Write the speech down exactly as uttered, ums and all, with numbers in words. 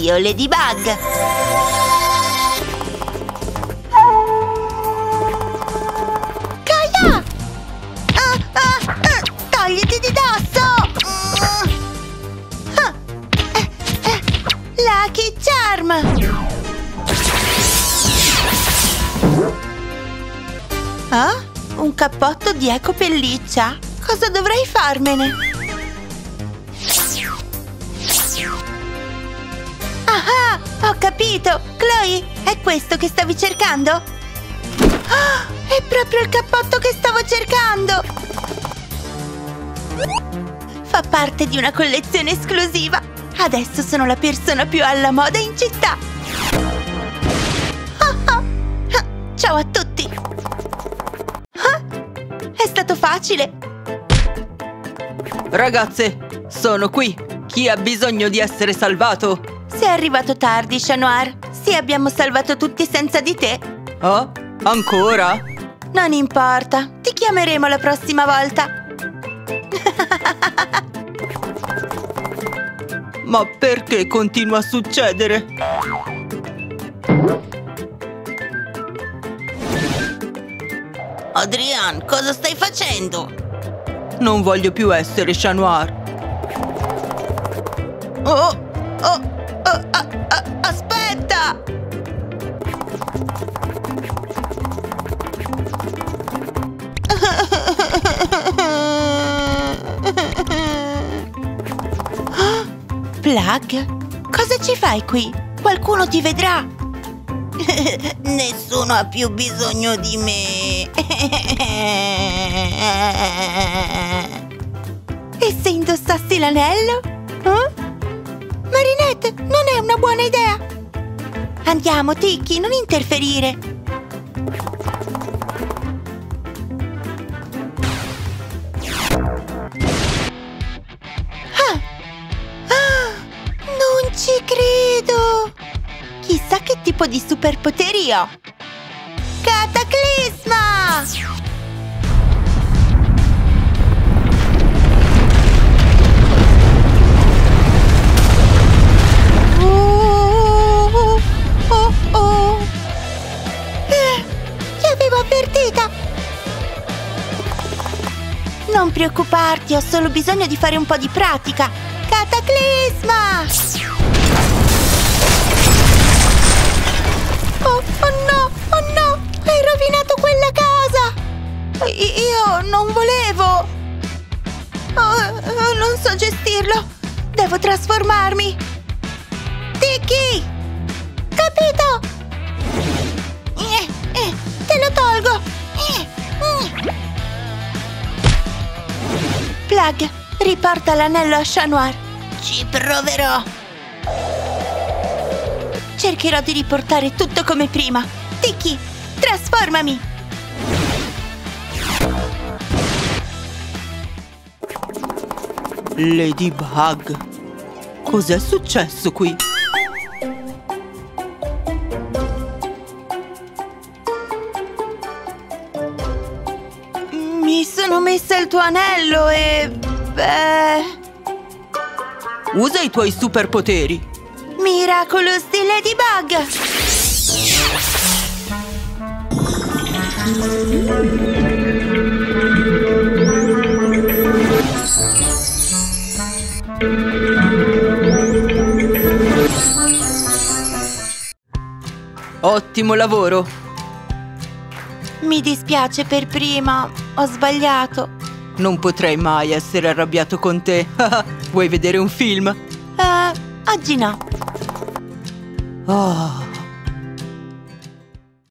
io, Ladybug! Kaya! Ah, ah, ah, togliti di dosso! Ah, eh, eh, Lucky Charm! Ah, un cappotto di eco pelliccia? Cosa dovrei farmene? Ah, ho capito! Chloe, è questo che stavi cercando? Ah, è proprio il cappotto che stavo cercando! Fa parte di una collezione esclusiva! Adesso sono la persona più alla moda in città! Ah, ah, ah, ciao a tutti! Ah, è stato facile! Ragazze, sono qui! Chi ha bisogno di essere salvato? Sei arrivato tardi, Chat Noir. Sì, abbiamo salvato tutti senza di te. Oh? Ancora? Non importa, ti chiameremo la prossima volta. Ma perché continua a succedere? Adrien, cosa stai facendo? Non voglio più essere Chat Noir. Oh, oh, oh, ah, ah, aspetta! Plug? Cosa ci fai qui? Qualcuno ti vedrà! Nessuno ha più bisogno di me! E se indossassi l'anello? Eh? Marinette, non è una buona idea! Andiamo, Tiki, non interferire! Ah! Ah! Non ci credo! Chissà che tipo di superpoteri ho! Cataclisma! Oh, oh, oh. Eh, ti avevo avvertita! Non preoccuparti, ho solo bisogno di fare un po' di pratica! Cataclisma! Oh, oh no, oh no! Hai rovinato quella casa! I- io non volevo! Oh, non so gestirlo! Devo trasformarmi! Tiki! Capito? Eh, eh, te lo tolgo! Eh, mm. Plug, riporta l'anello a Chat Noir. Ci proverò! Cercherò di riportare tutto come prima. Tiki, trasformami! Ladybug, cos'è successo qui? Mi sono messa il tuo anello e... beh... Usa i tuoi superpoteri. Miraculous di Ladybug! Ottimo lavoro! Mi dispiace per prima, ho sbagliato. Non potrei mai essere arrabbiato con te. Vuoi vedere un film? Eh, oggi no. Oh.